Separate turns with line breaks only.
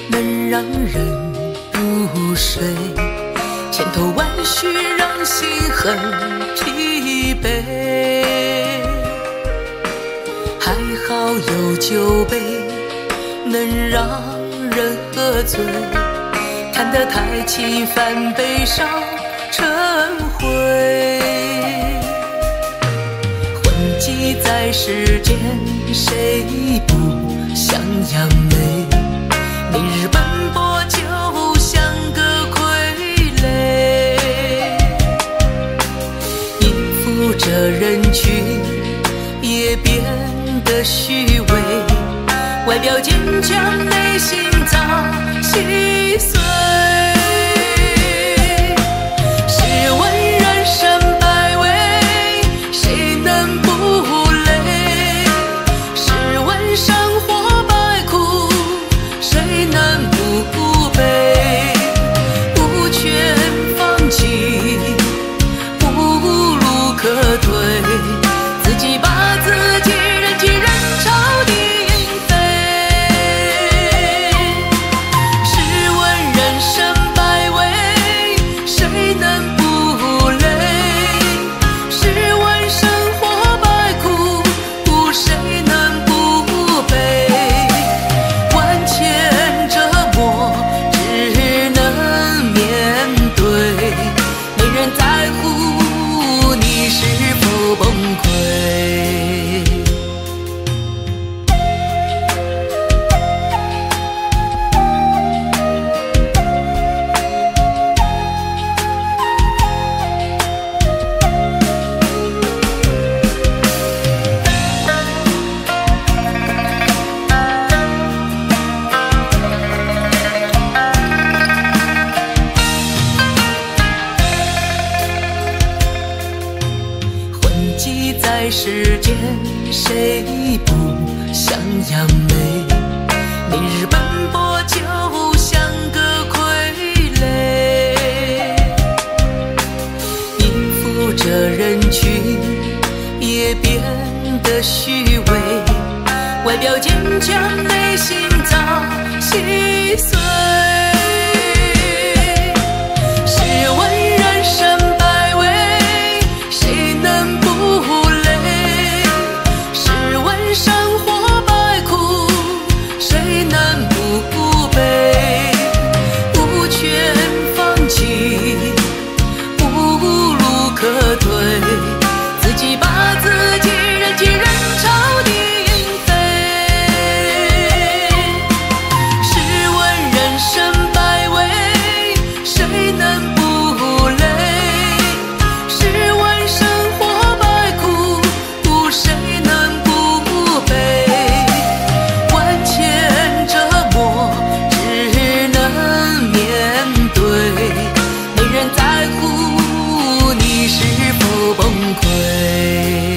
能让人入睡，千头万绪让心很疲惫。还好有酒杯，能让人喝醉，看得太轻泛悲伤成灰。混迹在世间，谁不想扬眉？明日奔波就像个傀儡，应付着人群也变得虚伪，外表坚强，内心早心碎。试问人生百味，谁能不累？试问生活百苦，谁能不悲？不劝放弃，无路可退，自己把自己人挤人潮地飞。试问人生百味，谁能不累？试问生活百苦，谁能不悲？万千折磨只能面对，没人在乎你是否崩溃。混迹在世间，谁不想扬眉？明日奔波就像个傀儡，应付着人群也变得虚伪，外表坚强，内心早心碎。试问人生百味，谁能不累？试问生活百苦，谁能不悲？不劝放弃，无路可退，自己把自己人挤人潮地飞。试问人生百味，谁能不累？试问生活百苦，谁能不悲？万千折磨只能面对，没人在乎你是否崩溃。